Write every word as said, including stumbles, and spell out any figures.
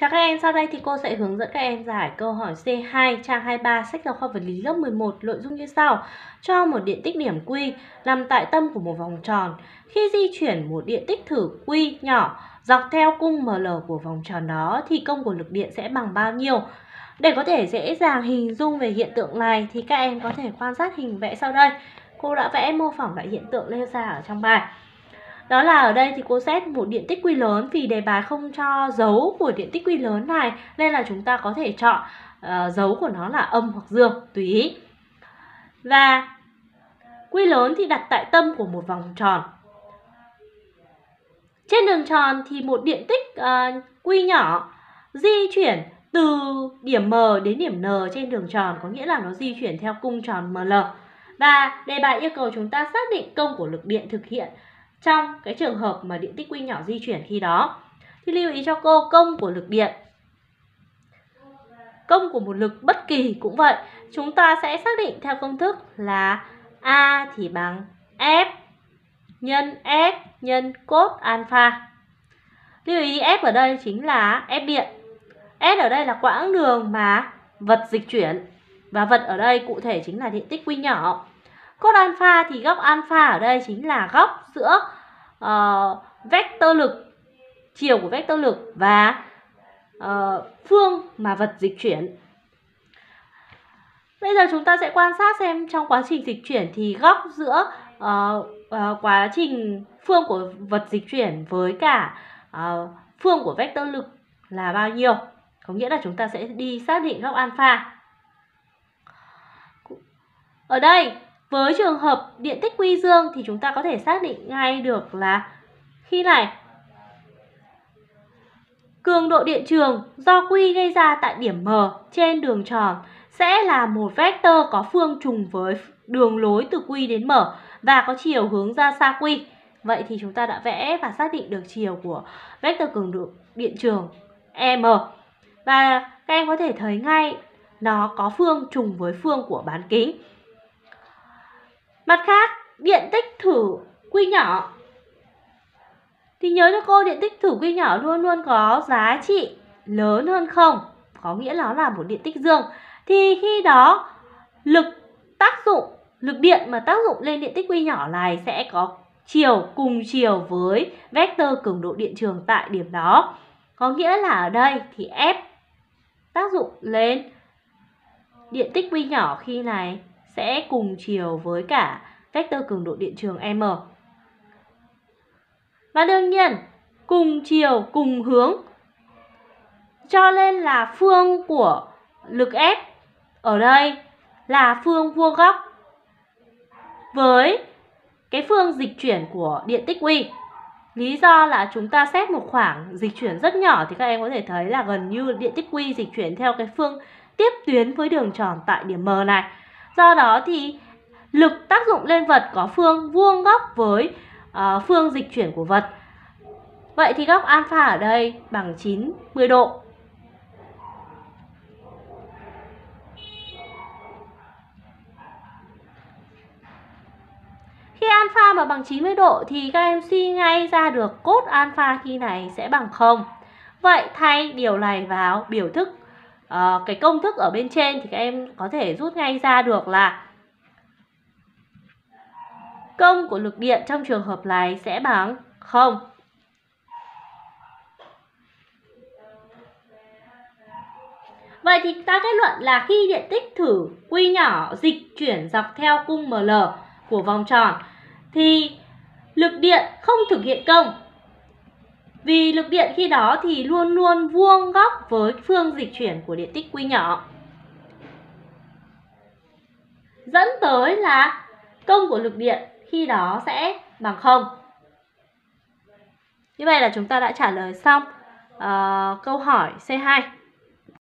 Chào các em, sau đây thì cô sẽ hướng dẫn các em giải câu hỏi C hai trang hai mươi ba sách giáo khoa vật lý lớp mười một, nội dung như sau. Cho một điện tích điểm Q nằm tại tâm của một vòng tròn. Khi di chuyển một điện tích thử Q nhỏ dọc theo cung em lờ của vòng tròn đó thì công của lực điện sẽ bằng bao nhiêu? Để có thể dễ dàng hình dung về hiện tượng này thì các em có thể quan sát hình vẽ sau đây. Cô đã vẽ mô phỏng lại hiện tượng nêu ra ở trong bài. Đó là ở đây thì cô xét một điện tích Q lớn, vì đề bài không cho dấu của điện tích Q lớn này nên là chúng ta có thể chọn uh, dấu của nó là âm hoặc dương, tùy ý. Và Q lớn thì đặt tại tâm của một vòng tròn. Trên đường tròn thì một điện tích uh, Q nhỏ di chuyển từ điểm M đến điểm N trên đường tròn, có nghĩa là nó di chuyển theo cung tròn em lờ. Và đề bài yêu cầu chúng ta xác định công của lực điện thực hiện trong cái trường hợp mà điện tích Q nhỏ di chuyển khi đó. Thì lưu ý cho cô, công của lực điện, công của một lực bất kỳ cũng vậy, chúng ta sẽ xác định theo công thức là A thì bằng F nhân S nhân cos alpha. Lưu ý F ở đây chính là F điện. S ở đây là quãng đường mà vật dịch chuyển, và vật ở đây cụ thể chính là điện tích Q nhỏ. Cos alpha thì góc alpha ở đây chính là góc giữa uh, vectơ lực, chiều của vectơ lực và uh, phương mà vật dịch chuyển. Bây giờ chúng ta sẽ quan sát xem trong quá trình dịch chuyển thì góc giữa uh, uh, quá trình phương của vật dịch chuyển với cả uh, phương của vectơ lực là bao nhiêu. Có nghĩa là chúng ta sẽ đi xác định góc alpha. Ở đây với trường hợp điện tích Q dương thì chúng ta có thể xác định ngay được là khi này cường độ điện trường do Q gây ra tại điểm M trên đường tròn sẽ là một vectơ có phương trùng với đường lối từ Q đến M và có chiều hướng ra xa Q. Vậy thì chúng ta đã vẽ và xác định được chiều của vectơ cường độ điện trường E M. Và các em có thể thấy ngay nó có phương trùng với phương của bán kính. Mặt khác, điện tích thử Q nhỏ thì nhớ cho cô, điện tích thử Q nhỏ luôn luôn có giá trị lớn hơn không, có nghĩa là nó là một điện tích dương. Thì khi đó lực tác dụng, lực điện mà tác dụng lên điện tích Q nhỏ này sẽ có chiều cùng chiều với vectơ cường độ điện trường tại điểm đó. Có nghĩa là ở đây thì F tác dụng lên điện tích Q nhỏ khi này sẽ cùng chiều với cả vectơ cường độ điện trường M. Và đương nhiên cùng chiều cùng hướng, cho nên là phương của lực F ở đây là phương vuông góc với cái phương dịch chuyển của điện tích Q. Lý do là chúng ta xét một khoảng dịch chuyển rất nhỏ thì các em có thể thấy là gần như điện tích Q dịch chuyển theo cái phương tiếp tuyến với đường tròn tại điểm M này. Do đó thì lực tác dụng lên vật có phương vuông góc với uh, phương dịch chuyển của vật. Vậy thì góc alpha ở đây bằng chín mươi độ. Khi alpha mà bằng chín mươi độ thì các em suy ngay ra được cos alpha khi này sẽ bằng không. Vậy thay điều này vào biểu thức, uh, cái công thức ở bên trên thì các em có thể rút ngay ra được là công của lực điện trong trường hợp này sẽ bằng không. Vậy thì ta kết luận là khi điện tích thử Q nhỏ dịch chuyển dọc theo cung em lờ của vòng tròn thì lực điện không thực hiện công. Vì lực điện khi đó thì luôn luôn vuông góc với phương dịch chuyển của điện tích Q nhỏ. Dẫn tới là công của lực điện khi đó sẽ bằng không. Như vậy là chúng ta đã trả lời xong uh, câu hỏi C hai.